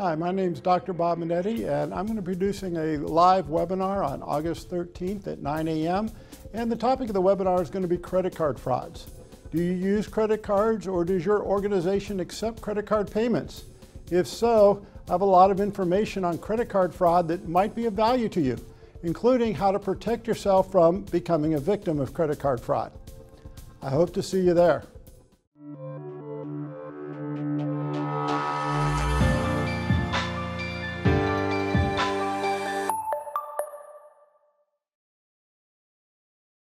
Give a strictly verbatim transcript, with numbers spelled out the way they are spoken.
Hi, my name is Doctor Bob Minetti, and I'm going to be producing a live webinar on August thirteenth at nine A M And the topic of the webinar is going to be credit card frauds. Do you use credit cards, or does your organization accept credit card payments? If so, I have a lot of information on credit card fraud that might be of value to you, including how to protect yourself from becoming a victim of credit card fraud. I hope to see you there.